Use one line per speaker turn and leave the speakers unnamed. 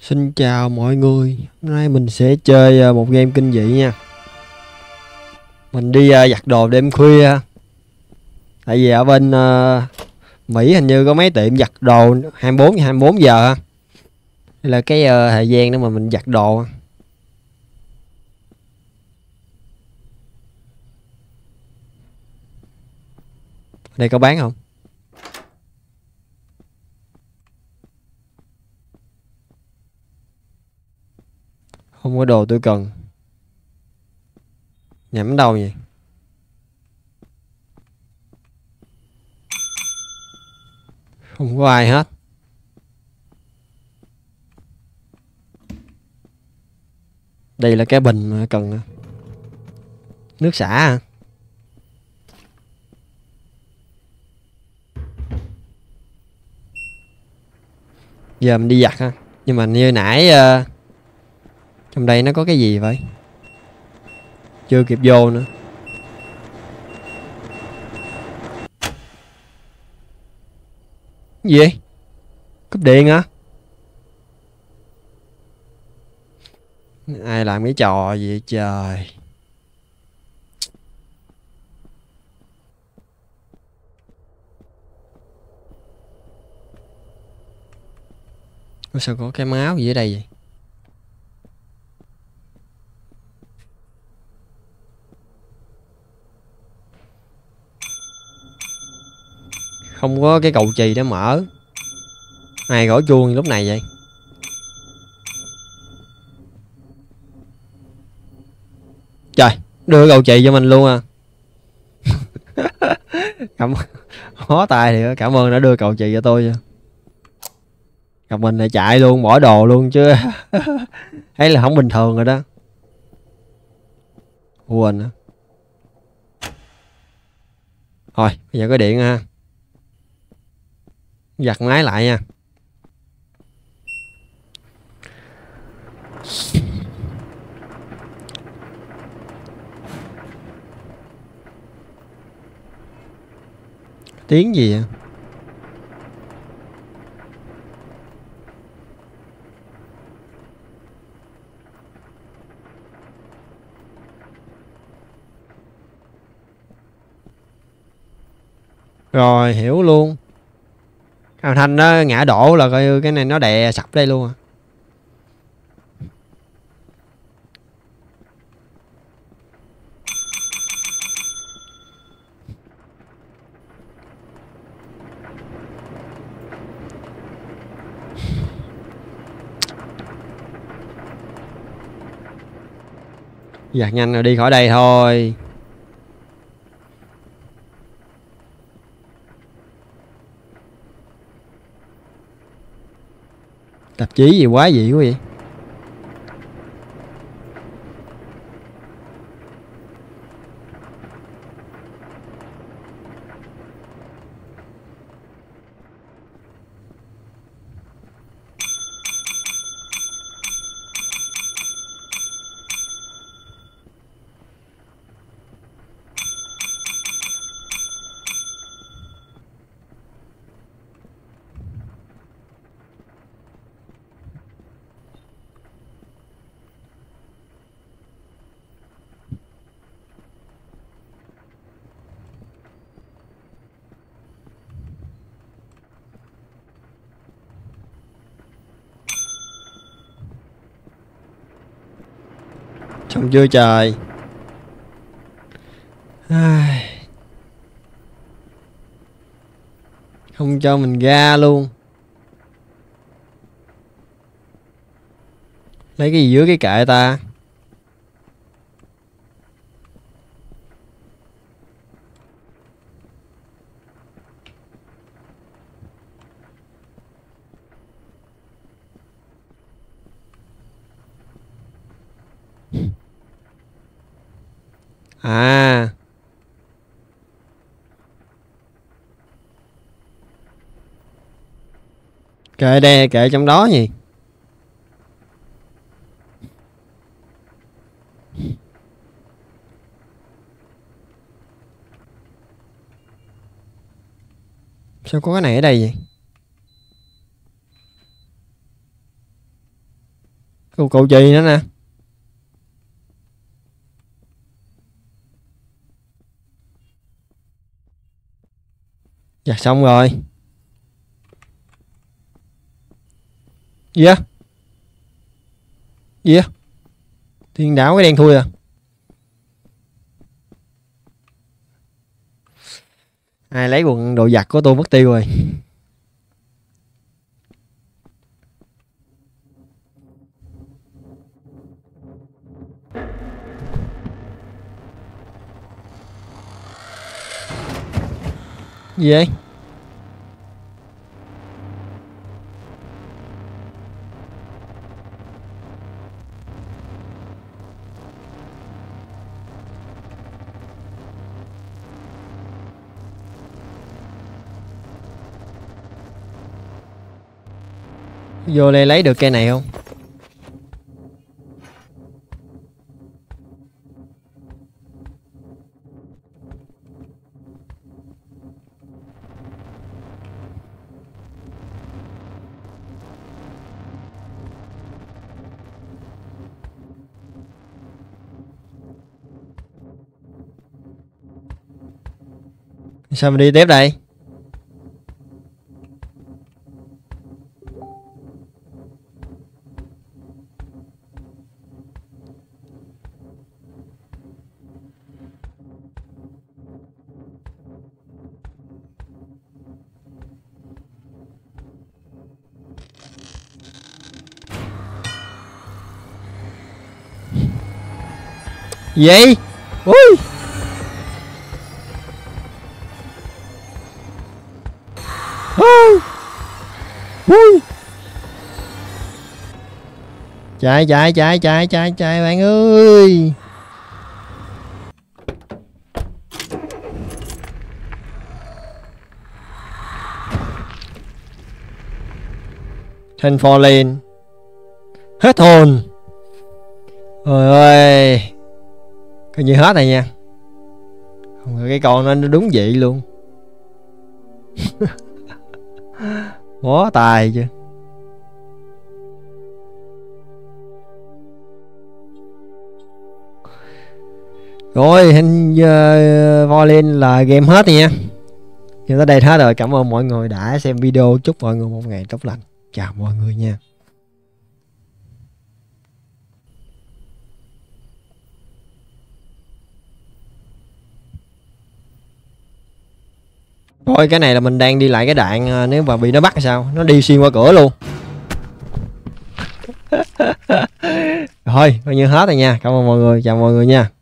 Xin chào mọi người, hôm nay mình sẽ chơi một game kinh dị nha. Mình đi giặt đồ đêm khuya. Tại vì ở bên Mỹ hình như có mấy tiệm giặt đồ 24 giờ. Đây là cái thời gian để mà mình giặt đồ. Đây có bán không? Không có đồ tôi cần. Nhắm đâu vậy? Không có ai hết. Đây là cái bình mà cần nước xả à? Giờ mình đi giặt ha. Nhưng mà như nãy trong đây nó có cái gì vậy? Chưa kịp vô nữa. Cái gì vậy? Cúp điện hả? Ai làm cái trò gì vậy trời? Ủa sao có cái máu gì ở đây vậy? Không có cái cầu chì để mở. Ai gõ chuông lúc này vậy? Trời, đưa cầu chì cho mình luôn à. Cảm Hó tay thì cảm ơn đã đưa cầu chì cho tôi. Gặp mình lại chạy luôn, bỏ đồ luôn chứ. Thấy là không bình thường rồi đó. Quên nữa. Thôi, bây giờ có điện ha. Giặt máy lại nha. Tiếng gì vậy? Rồi, hiểu luôn. Âm thanh nó ngã đổ là coi như cái này nó đè sập đây luôn à. Giặt nhanh rồi đi khỏi đây thôi. Tạp chí gì quá dị quá vậy? Xong chưa trời? Không cho mình ra luôn. Lấy cái gì dưới cái kệ ta? À, kệ đây, kệ trong đó gì? Sao có cái này ở đây vậy? Cầu chì nữa nè. Dạ xong rồi. Gì á? Gì á? Thiên đảo cái đen thui à? Ai lấy quần đồ giặt của tôi mất tiêu rồi. Gì vậy? Vô đây lấy được cây này không? Sao mình đi tiếp đây? Gì vậy? Ui. Ui. Chạy bạn ơi. Thành phò lên. Hết hồn. Trời ơi. Coi như hết này nha. Không ngờ cái con nó đúng vậy luôn. Quá tài chứ. Rồi hình Violin là game hết nha. Nhưng tới đây hết rồi. Cảm ơn mọi người đã xem video. Chúc mọi người một ngày tốt lành. Chào mọi người nha. Thôi cái này là mình đang đi lại cái đoạn, nếu mà bị nó bắt thì sao? Nó đi xuyên qua cửa luôn. Thôi coi như hết rồi nha. Cảm ơn mọi người. Chào mọi người nha.